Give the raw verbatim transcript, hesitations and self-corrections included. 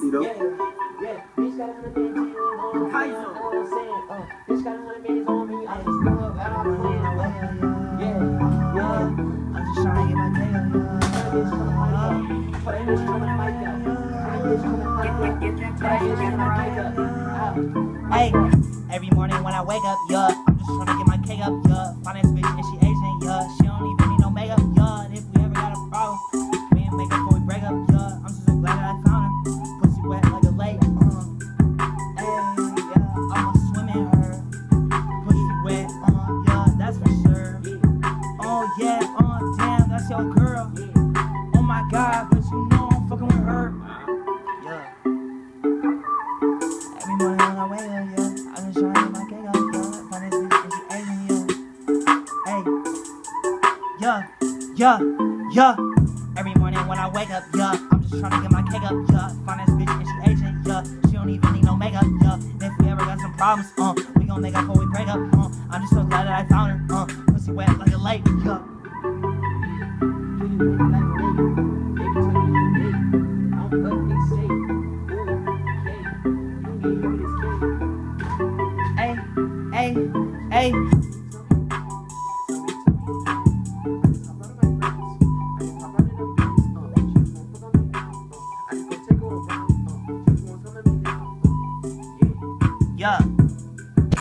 you though. Yeah, yeah, bitch got a hundred bands on me, you know what I'm saying? Uh, bitch got a hundred bands on me, I just pull up out of my hand. Yeah, yeah, I'm just trying to get my day up, yeah. That bitch coming like that. That bitch coming like that. That bitch coming like that. That bitch coming like that. Hey, every morning when I wake up, yeah, I'm just trying to get my cake up, yeah. Finance bitch and she Asian, yeah. She don't even need no makeup, yeah. And if we ever got a problem, we ain't make it before we break up, yeah. I'm just so glad that I found her. Pussy wet like a lake, uh. Hey, yeah, I'ma swim in her. Pussy wet, uh, yeah, that's for sure. Oh yeah, uh, damn, that's your girl. Oh my God, but you know I'm fucking with her. Yeah. Every morning when I wake up, yeah, I'm just trying to get my cake up, yeah. Find this bitch and she Asian, yeah. Hey, yeah, yeah, yeah. Every morning when I wake up, yeah, I'm just trying to get my cake up, yeah. Find this bitch and she Asian, yeah. She don't even need no makeup, yeah. And if we ever got some problems, uh, we gon' make up before we break up.